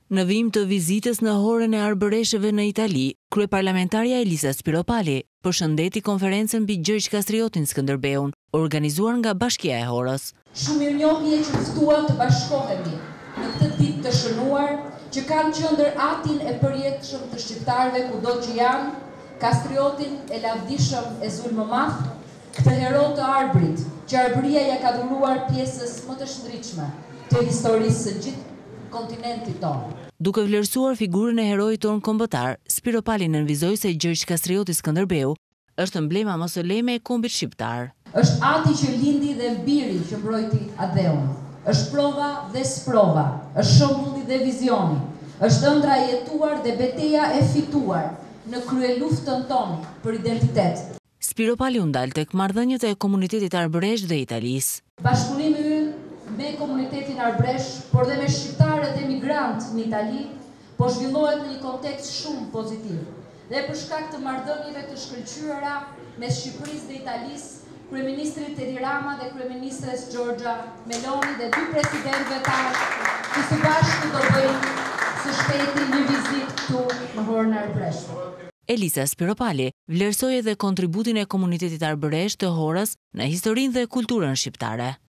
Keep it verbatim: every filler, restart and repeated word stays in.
Në vim të vizitës në horën e arbëreshëve në Itali, kryeparlamentarja Elisa Spiropali përshëndeti konferencën mbi Gjergj Kastriotin Skënderbeun, organizuar nga Bashkia e Horës. Shumë mirënjohje që ftuam të bashkohemi në këtë ditë të shënuar, që kanë qëndër atin e përjetshëm të shqiptarëve kudo që janë, Kastriotin e lavdishëm e Zulmëmath, këtë hero të arbrit, që arbëria ja ka dhuruar pjesës më të shndritshme të historisë së gjithë kontinentit tonë. Duke vlerësuar figurën e heroit tonë kombëtar, Spiropali nënvizoi se Gjergj Kastrioti Skënderbeu është emblema mosëleme e kombit shqiptar. Është ati që lindi dhe mbiri që mbrojti Adheun. Është prova dhe sprova, është shembulli dhe vizioni, është ëndra e jetuar dhe betejë e fituar në krye luftën tonë për identitet. Spiropali u ndal tek marrëdhëniet e komunitetit arbëresh dhe Italisë. Bashkëpunimi ynë me komunitetin arbëresh, por dhe me shqiptarët e migrantë në Itali, po zhvillohet në një kontekst shumë pozitiv. Dhe për shkak të marrëdhënieve të shkëlqyera mes Shqipërisë dhe Italisë, kryeministri Edi Rama dhe kryeministres Giorgia Meloni dhe dy presidentëve tanë që së bashku do bëjnë së shpejti një vizitë këtu në horën e arbëreshme. Elisa Spiropali vlerësoi edhe kontributin e komunitetit arbëresh të Horës në historinë dhe kulturën shqiptare.